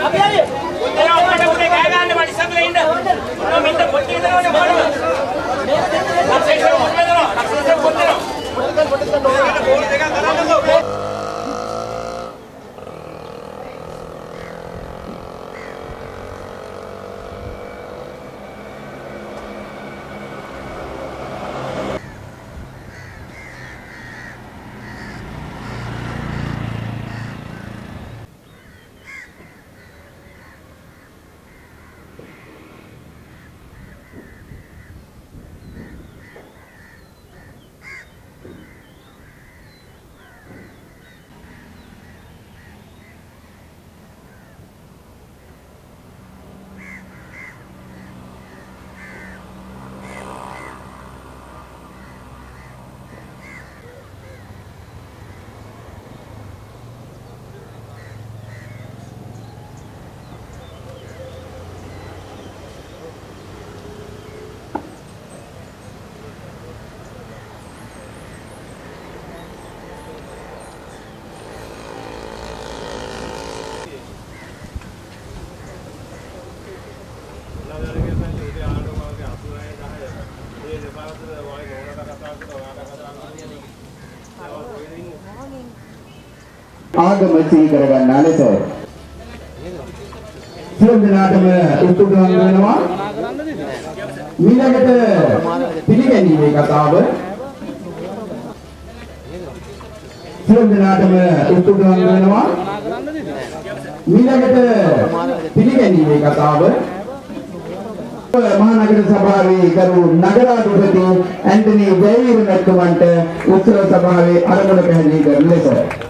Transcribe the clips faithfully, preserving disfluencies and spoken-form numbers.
ආගම සිහි කරගන්නා ලෙස සියලු දෙනාටම උතුම්වන් වෙනවා. ඊළඟට පිළිගැනීමේ කතාව සියලු දෙනාටම උතුම්වන් වෙනවා. ඊළඟට පිළිගැනීමේ කතාව මහනගර සභාවේ ගරු නගරාධිපති ඇන්ටනි ජයවීර මැතිතුමන්ට උත්සව සභාවේ අරමුණ පැහැදිලි කරන ලෙස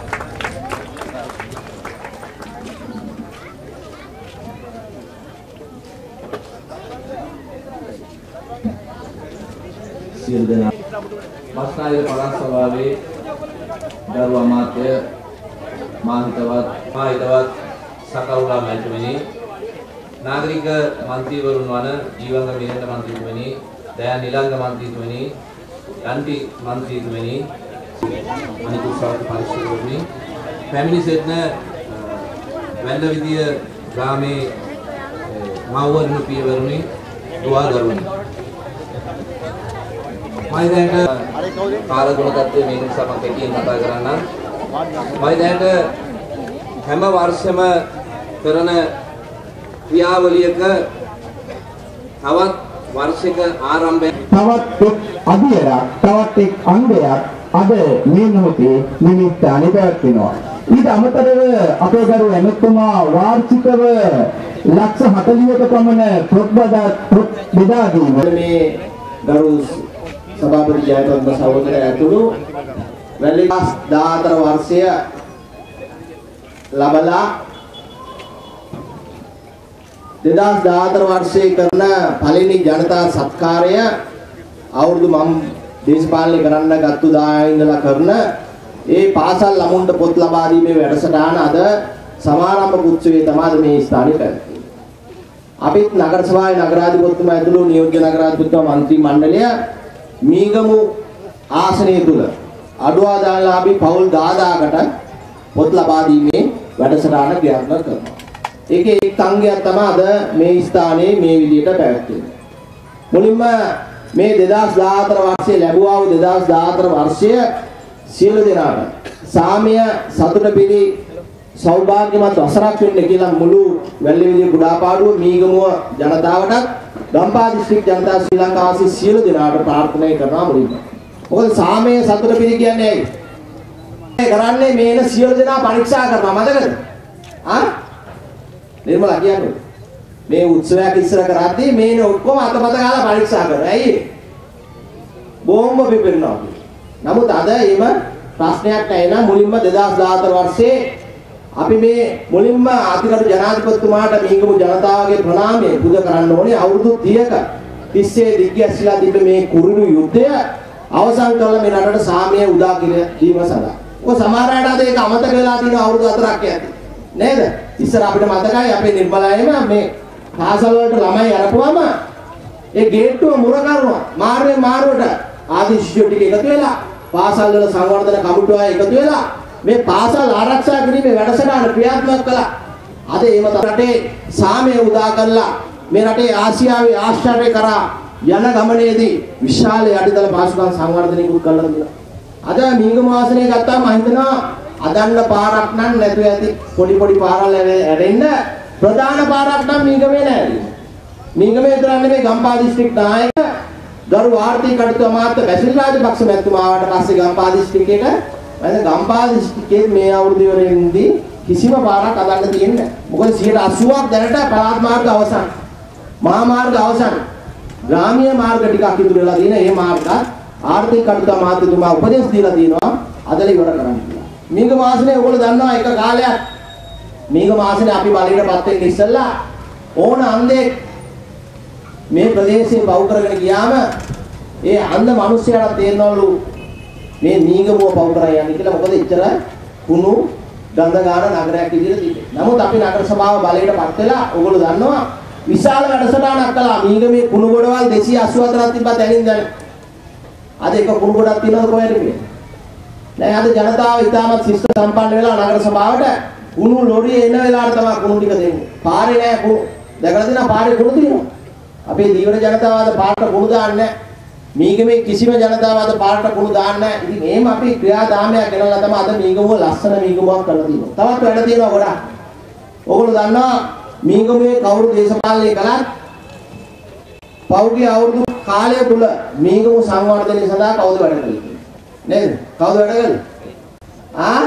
සියලු දෙනා මස්නායක පළාත් සභාවේ ගරු අමාත්‍ය මාහිතවත් මාහිතවත් සකවුලා මැතිතුමනි, නාගරික මන්ත්‍රීවරුන් වන ජීවංග මිහිඳ මන්ත්‍රීතුමනි, දයන් නිලංග මන්ත්‍රීතුමනි, යන්ටි මන්ත්‍රීතුමනි, අනිකුත් සෞඛ්‍ය පරිශීලකතුමනි, පැමිණි සිටින වැල්ලවිදිය ග්‍රාමයේ මව්වරුන් පියවරුනි, දුවා දරුවනි, මම දැනට කාලගුණ තත්ත්වයේ මේ නිසා මම කෙටියෙන් කතා කරන්නම්. මම දැනට හැම වර්ෂෙම කරන ක්‍රියාවලියක තවත් වර්ෂයක ආරම්භය තවත් එක් අධියරක් තවත් එක් අංගයක් අද මේ මොහොතේ නිමිත්ත අනිපැවැත්වෙනවා. ඊට අමතරව අපේ ගරු ඇමතුමා වාර්ෂිකව ලක්ෂ හතළිහක පමණ පොත් බෙදා දීම මේ ගරු සභාපති ජයවර්ධන සහෝදරය ඇතුළු වැලි දාහතර වර්ෂය ලබලා දෙදහස් දාහතර වර්ෂයේ කරන පළවෙනි ජනතා සත්කාරය අවුරුදු මම දේශපාලනය කරන්න ගත්තු දාය ඉඳලා කරන ඒ පාසල් ළමුන්ට පොත් ලබා දීමේ වැඩසටහන අද සමාරම්භ උත්සවයේ තමයි මේ ස්ථානයේ පැවැත්වෙන්නේ. අපිත් නගර සභාවේ නගරාධිපතිතුමා ඇතුළු නියෝජ්‍ය නගරාධිපතිතුමා මන්ත්‍රී මණ්ඩලය මීගමු ආසනය තුල අඩුවාදානලාභී පවුල් දහදාහකට පොත් ලබා දීමේ වැඩසටහන ක්‍රියාත්මක කරනවා. ඒකේ එක් අංගයක් තමයි අද මේ ස්ථානයේ මේ විදිහට පැවැත්වෙන්නේ. මුලින්ම මේ දෙදහස් දාහතර වර්ෂයේ ලැබුවා වූ දෙදහස් දාහතර වර්ෂය සියලු දෙනාට සාමය සතුට පිළි සෞභාග්‍යමත් වසරක් වෙන්න කියලා මුළු වැල්ලේවිදිය කුඩාපාඩුව මීගමුව ජනතාවටත් ගම්පහ දිස්ත්‍රික් ජනතාව ශ්‍රී ලංකාවාසී සියලු දෙනාට ප්‍රාර්ථනා කරනවා මුලින්ම. මොකද සාමය සතුට පිළි කියන්නේ ඇයි? මේ කරන්නේ මේන සියලු දෙනා පරීක්ෂා කරනවා මතකද? ආ? නිර්මලා කියන්නේ මේ උත්සවයක් ඉස්සර කරද්දී මේන ඔක්කොම අතපත ගාලා පරීක්ෂා කරනවා. ඇයි? බෝම්බ පිපෙනවා. නමුත් අද එහෙම ප්‍රශ්නයක් නැහැ නේද? මුලින්ම දෙදහස් දාහතර වර්ෂයේ අපි මේ මුලින්ම අතිගරු ජනාධිපතිතුමාට මීගමු ජනතාවගේ ප්‍රණාමය පුද කරන්න ඕනේ. අවුරුදු තිහක තිස්සේ දිග්ගැස්සලා තිබ්බ මේ කුරුණු යුද්ධය අවසන් කරලා මේ රටට සාමය උදා කර දීම සඳහා. ඔය සමහර අයට අද ඒක අමතක වෙලා තියෙන අවුරුදු හතරක් යද්දි. නේද? ඉස්සර අපිට මතකයි අපේ නිර්මලායම මේ පාසල් වලට ළමයි අරපුවම ඒ ගේට්ටුව මුර කරනවා. මාර්ගයෙන් මාරුවට ආදි ශිෂ්‍යෝ ටික එකතු වෙලා පාසල් වල සංවර්ධන කමිටුව එකතු වෙලා මේ පාසල් ආරක්ෂා කිරීමේ වැඩසටහන ක්‍රියාත්මක කළා. අද එහෙම රටේ සාමය උදා කරලා මේ රටේ ආසියාවේ ආශ්චර්ය කරා යන ගමනේදී විශාල යටිතල පාසුකම් සංවර්ධනයකුත් කළා කියලා. අද මීගම වාසනය ගත්තාම මම හිතනවා අදන්න පාරක් නම් නැතුව ඇති පොඩි පොඩි පාරල් ඇරෙන්න ප්‍රධාන පාරක් නම් මීගමේ නෑ. මීගමේ විතර නෙමෙයි ගම්පහ දිස්ත්‍රික් නායක ගරු ආර්ථික කටයුතු අමාත්‍ය බැසිල් රාජපක්ෂ මැතිතුමා ආවට පස්සේ ගම්පහ දිස්ත්‍රික්කයට මම ගම්පහ දිස්ත්‍රික්කයේ මේ අවුරුදු ඉවරෙන්දී කිසිම පාරක් අදන්න තියෙන්නේ නැහැ. මොකද සියයට අසූවක් දැනට පළාත් මාර්ග අවසන්. මහා මාර්ග අවසන්. ග්‍රාමීය මාර්ග ටිකක් ඉතුරු වෙලා තියෙන මේ මාර්ගත් ආර්ථික කටයුතු අමාත්‍යතුමා උපදෙස් දීලා තියෙනවා අදලා ඉවර කරන්න කියලා. මේක මාසනේ ඔයගොල්ලෝ දන්නවා එක කාලයක් මේක මාසනේ අපි බලයටපත් වෙන්න ඉස්සෙල්ලා ඕන අන්දේ මේ ප්‍රදේශයේ පව් කරගෙන ගියාම ඒ අන්ධ මිනිස්සයාට තේරෙනවලු මේ නීගමුව පව් කරා යන්නේ කියලා. මොකද එච්චර කුණු ගඳ ගන්න නගරයක් විදිහට තිබේ. නමුත් අපි නගර සභාව බලයටපත් වෙලා ඔයගොල්ලෝ දන්නවා විශාල වැඩසටහනක් කළා. නීගමේ කුණු ගොඩවල් දෙසිය අසූ හතරක් තිබ්බා තැනින් දැන්. අද එක කුණු ගොඩක් තියෙනවද කොහෙද කියන්නේ? දැන් අද ජනතාව ඉතාමත් ශිෂ්ට සම්පන්න වෙලා නගර සභාවට කුණු ලොරිය එන වෙලාවට තමයි කුණු ටික දෙන්නේ. පාරේ නෑ කුණු. දැකලා තියෙනවා පාරේ කුණු තියෙනවා. අපේ දීවර ජනතාව අද පාරට කුණු දාන්නේ නැහැ. මීගමේ කිසිම ජනතාව අද පාරට කුණු දාන්නේ නැහැ. ඉතින් එහෙම අපි ක්‍රියාදාමයක් ගෙනල්ලා තමයි අද මීගමුව ලස්සන මීගමුවක් කරලා තියෙනවා. තවත් වැඩ තියෙනවා ගොඩක්. ඕගොල්ලෝ දන්නවා මීගමුවේ කවුරු දේශපාලනය කළත් පෞද්ගලික අවුරුදු කාලය තුල මීගමුව සංවර්ධනය සඳහා කවුද වැඩ කළේ? නේද? කවුද වැඩ කළේ? ආ?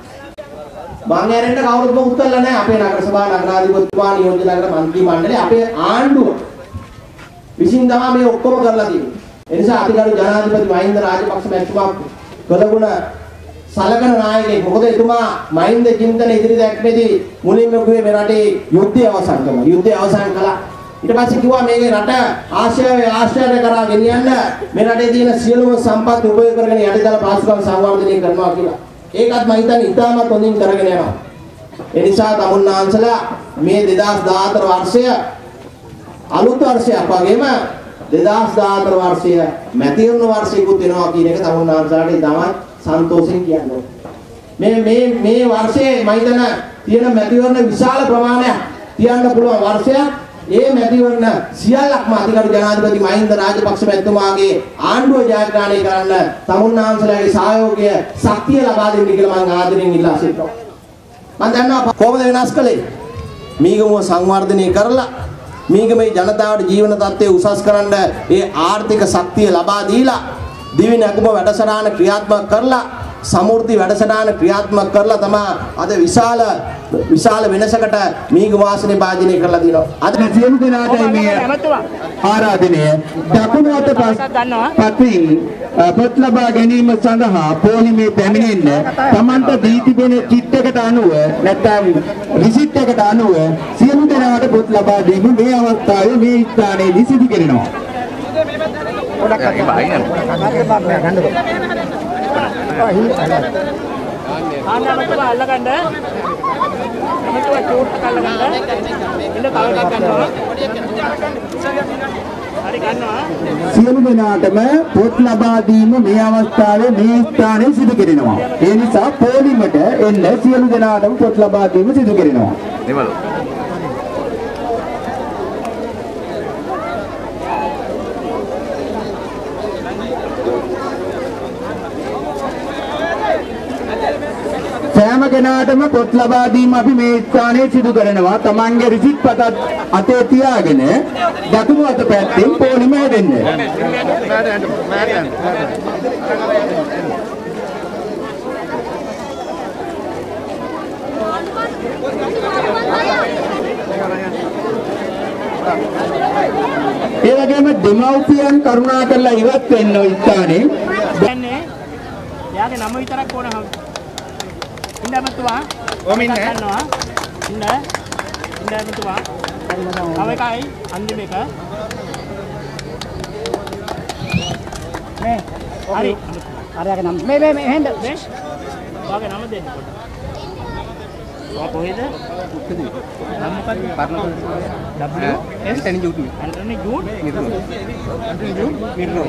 මං ඇරෙන්න කවුරුත් උත්තරලා නැහැ. අපේ නගර සභා නගරාධිපතිතුමා නියෝජ්‍ය නගර මන්ත්‍රී මණ්ඩලය අපේ ආණ්ඩුව විසින් තමයි මේ ඔක්කොම කරලා තියෙන්නේ. ඒ නිසා අතිගරු ජනාධිපති මහින්ද රාජපක්ෂ මැතිතුමා කළගුණ සලකන නායකයෙක්. මොකද එතුමා මහින්ද චින්තන ඉදිරි දැක්මේදී මුලින්ම කිව්වේ මේ රටේ යුද්ධය අවසන් කරනවා. යුද්ධය අවසන් කළා. ඊට පස්සේ කිව්වා මේකේ රට ආශ්‍රය ආශ්‍රය කරා ගෙනියන්න මේ රටේ තියෙන සියලුම සම්පත් උපයෝග කරගෙන යටිදල පාසුකම් සංවර්ධනය කරනවා කියලා. ඒකත් මම හිතන්නේ ඉතාමත් හොඳින් කරගෙන යනවා. ඒ නිසා තමුන්නාන්සලා මේ දෙදාස් දාහතර වර්ෂය අලුත් වර්ෂයක් වගේම දෙදාස් දාහතර වර්ෂය මැතිවරණ වර්ෂයකුත් වෙනවා කියන එක තමුන්නාන්සලාට ඉතාමත් සන්තෝෂෙන් කියන්නේ. මේ මේ මේ වර්ෂයේ මම හිතන තියෙන මැතිවරණ විශාල ප්‍රමාණයක් තියන්න පුළුවන් වර්ෂයක්. ඒ මැතිවරණ සියල්ලක්ම අධිකරු ජනාධිපති මහින්ද රාජපක්ෂ මැතිතුමාගේ ආණ්ඩුව ජයග්‍රහණය කරන්න තමුන්නාන්සලාගේ සහයෝගය ශක්තිය ලබා දෙන්න කියලා මම ආදරෙන් ඉල්ලා සිටිනවා. මම දන්නවා කොහොමද වෙනස් කළේ? මීගමුව සංවර්ධනය කරලා මීගමේ ජනතාවට ජීවන තත්ත්වය උසස් කරන්න ඒ ආර්ථික ශක්තිය ලබා දීලා දිවි නැගුම වැඩසටහන ක්‍රියාත්මක කරලා සමෘද්ධි වැඩසටහන ක්‍රියාත්මක කරලා තමයි අද විශාල විශාල වෙනසකට මීගම වාසනේ භාජනය කරලා දිනවා. අද සියලු දෙනාට මේ ආරාධනය දකුණු අත පතින් පොත් ලබා ගැනීම සඳහා පොලිමේ පැමිණෙන්න තමන්ට දී තිබෙන කිට් එකට අනුව නැත්නම් රිසිට් එකට අනුව සියලු දෙනාට පොත් ලබා දීම මේ අවස්ථාවේ මේ ස්ථානයේදී සිදු කරනවා. ගොඩක් අය බයි නේද? ගන්නකො. ආන්නමතුම අල්ලගන්න. අමතුම චූට් අල්ලගන්න. ඉන්න කවුරුත් ගන්නවා. හරි ගන්නවා. සියලු දෙනාටම පොත් ලබා දීම මේ අවස්ථාවේ මේ ස්ථානයේ සිදු කරනවා. ඒ නිසා පොලිමට එන්න සියලු දෙනාටම පොත් ලබා දීම සිදු කරනවා. දෙමළු. සෑම කෙනාටම පොත් ලබා දීම අපි මේ ස්ථානයේ සිදු කරනවා. තමන්ගේ රිසිට් පතත් අතේ තියාගෙන දකුණු අත පැත්තෙන් පොලිම හැදෙන්න. ඒ වගේම දෙමව්පියන් කරුණා කරලා ඉවත් වෙන්න ওই ස්ථානේ. දැන්නේ යාගේ නම විතරක් ඕන හම්. ඉන්නමතුවා ඔම ඉන්න ගන්නවා. ඉන්න ඉන්නමතුවා තව එකයි අන්තිම එක මේ හරි අරයාගේ නම මේ මේ මේ හෙන්ද මේ ඔයාගේ නම දෙන්න කොට ඔයා කොහෙද නම මොකක්ද පර්ණපොළ W S Antony Jude Antony Jude මිර්රෝ ඇන්ටනි ජූට් මිර්රෝ